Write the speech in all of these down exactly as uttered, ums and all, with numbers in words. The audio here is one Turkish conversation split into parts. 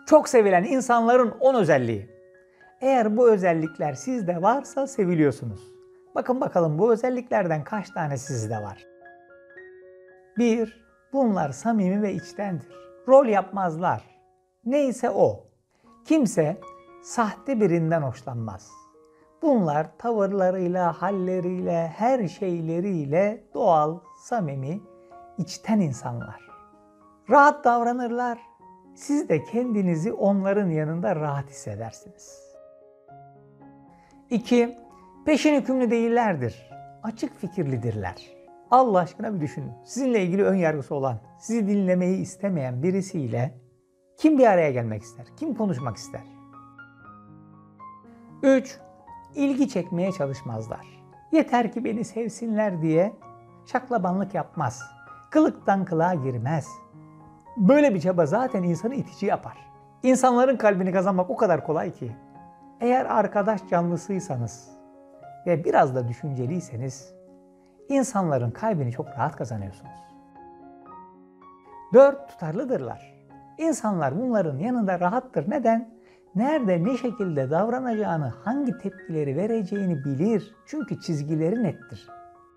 Çok sevilen insanların on özelliği. Eğer bu özellikler sizde varsa seviliyorsunuz. Bakın bakalım bu özelliklerden kaç tane sizde var? bir. Bunlar samimi ve içtendir. Rol yapmazlar. Neyse o. Kimse sahte birinden hoşlanmaz. Bunlar tavırlarıyla, halleriyle, her şeyleriyle doğal, samimi, içten insanlar. Rahat davranırlar. Siz de kendinizi onların yanında rahat hissedersiniz. iki. Peşin hükümlü değillerdir. Açık fikirlidirler. Allah aşkına bir düşünün. Sizinle ilgili ön yargısı olan, sizi dinlemeyi istemeyen birisiyle kim bir araya gelmek ister? Kim konuşmak ister? üç. İlgi çekmeye çalışmazlar. Yeter ki beni sevsinler diye şaklabanlık yapmaz. Kılıktan kılığa girmez. Böyle bir çaba zaten insanı itici yapar. İnsanların kalbini kazanmak o kadar kolay ki. Eğer arkadaş canlısıysanız ve biraz da düşünceliyseniz insanların kalbini çok rahat kazanıyorsunuz. dört. Tutarlıdırlar. İnsanlar bunların yanında rahattır. Neden? Nerede, ne şekilde davranacağını, hangi tepkileri vereceğini bilir. Çünkü çizgileri nettir.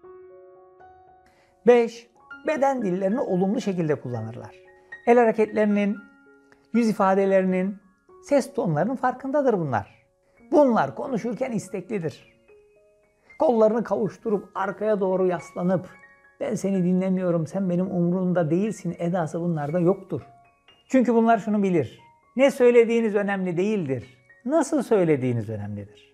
beş. Beden dillerini olumlu şekilde kullanırlar. El hareketlerinin, yüz ifadelerinin, ses tonlarının farkındadır bunlar. Bunlar konuşurken isteklidir. Kollarını kavuşturup arkaya doğru yaslanıp ben seni dinlemiyorum, sen benim umurumda değilsin edası bunlarda yoktur. Çünkü bunlar şunu bilir. Ne söylediğiniz önemli değildir. Nasıl söylediğiniz önemlidir.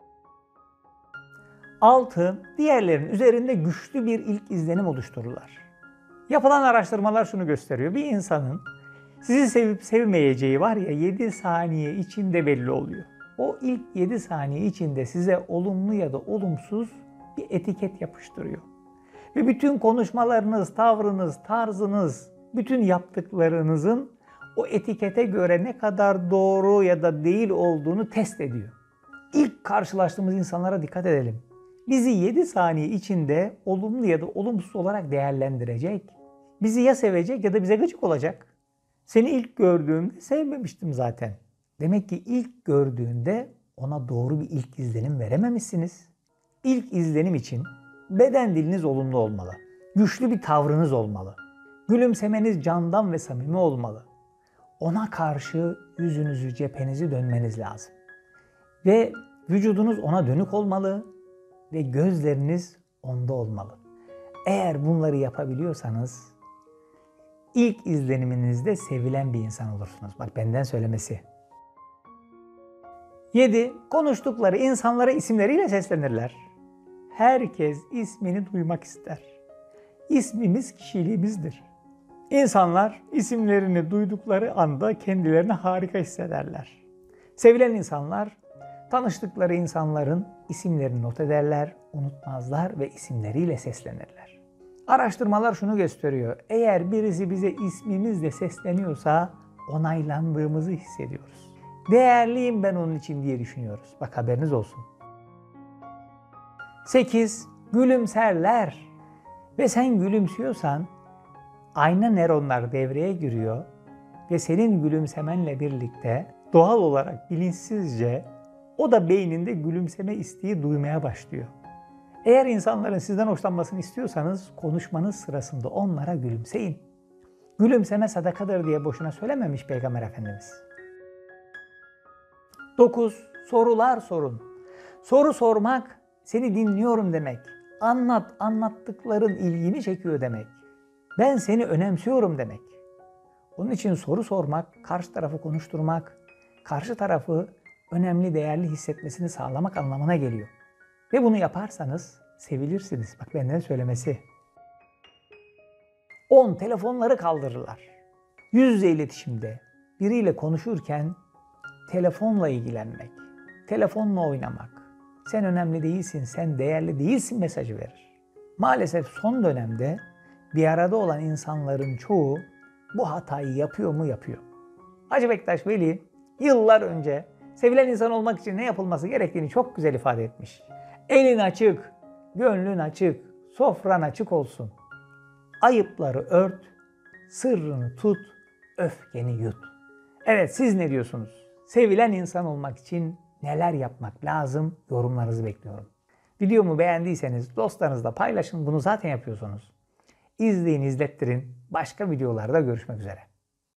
altı. Diğerlerinin üzerinde güçlü bir ilk izlenim oluştururlar. Yapılan araştırmalar şunu gösteriyor. Bir insanın sizi sevip sevmeyeceği var ya yedi saniye içinde belli oluyor. O ilk yedi saniye içinde size olumlu ya da olumsuz bir etiket yapıştırıyor. Ve bütün konuşmalarınız, tavrınız, tarzınız, bütün yaptıklarınızın o etikete göre ne kadar doğru ya da değil olduğunu test ediyor. İlk karşılaştığımız insanlara dikkat edelim. Bizi yedi saniye içinde olumlu ya da olumsuz olarak değerlendirecek. Bizi ya sevecek ya da bize gıcık olacak. Seni ilk gördüğümde sevmemiştim zaten. Demek ki ilk gördüğünde ona doğru bir ilk izlenim verememişsiniz. İlk izlenim için beden diliniz olumlu olmalı. Güçlü bir tavrınız olmalı. Gülümsemeniz candan ve samimi olmalı. Ona karşı yüzünüzü, cephenizi dönmeniz lazım. Ve vücudunuz ona dönük olmalı ve gözleriniz onda olmalı. Eğer bunları yapabiliyorsanız ilk izleniminizde sevilen bir insan olursunuz. Bak benden söylemesi. yedi. Konuştukları insanlara isimleriyle seslenirler. Herkes ismini duymak ister. İsmimiz kişiliğimizdir. İnsanlar isimlerini duydukları anda kendilerini harika hissederler. Sevilen insanlar tanıştıkları insanların isimlerini not ederler, unutmazlar ve isimleriyle seslenirler. Araştırmalar şunu gösteriyor. Eğer birisi bize ismimizle sesleniyorsa onaylandığımızı hissediyoruz. Değerliyim ben onun için diye düşünüyoruz. Bak haberiniz olsun. sekiz. Gülümserler. Ve sen gülümsüyorsan ayna nöronlar devreye giriyor ve senin gülümsemenle birlikte doğal olarak bilinçsizce o da beyninde gülümseme isteği duymaya başlıyor. Eğer insanların sizden hoşlanmasını istiyorsanız konuşmanız sırasında onlara gülümseyin. Gülümseme sadakadır diye boşuna söylememiş Peygamber Efendimiz. dokuz. Sorular sorun. Soru sormak seni dinliyorum demek. Anlat, anlattıkların ilgini çekiyor demek. Ben seni önemsiyorum demek. Onun için soru sormak, karşı tarafı konuşturmak, karşı tarafı önemli, değerli hissetmesini sağlamak anlamına geliyor. Ve bunu yaparsanız sevilirsiniz. Bak benden söylemesi. on. Telefonları kaldırırlar. Yüz yüze iletişimde biriyle konuşurken telefonla ilgilenmek, telefonla oynamak, sen önemli değilsin, sen değerli değilsin mesajı verir. Maalesef son dönemde bir arada olan insanların çoğu bu hatayı yapıyor mu yapıyor. Hacı Bektaş Veli yıllar önce sevilen insan olmak için ne yapılması gerektiğini çok güzel ifade etmiş. Elin açık, gönlün açık, sofran açık olsun. Ayıpları ört, sırrını tut, öfkeni yut. Evet, siz ne diyorsunuz? Sevilen insan olmak için neler yapmak lazım? Yorumlarınızı bekliyorum. Videomu beğendiyseniz dostlarınızla paylaşın. Bunu zaten yapıyorsunuz. İzleyin, izlettirin. Başka videolarda görüşmek üzere.